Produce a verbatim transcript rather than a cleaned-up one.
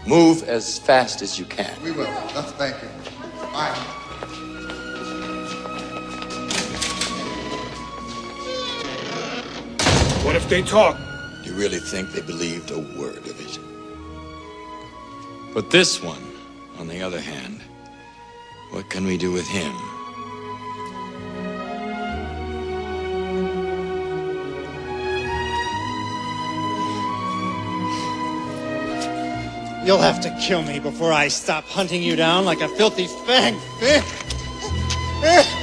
Move as fast as you can. We will. Let's thank you. Bye. What if they talk? You really think they believed a word of it? But this one, on the other hand, what can we do with him? You'll have to kill me before I stop hunting you down like a filthy fang fish.